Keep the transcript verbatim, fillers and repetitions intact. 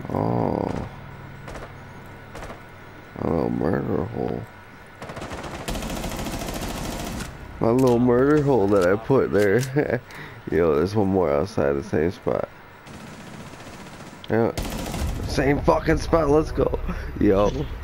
Oh. A little murder hole. My little murder hole that I put there. Yo, there's one more outside the same spot. Yeah. Same fucking spot, let's go. Yo.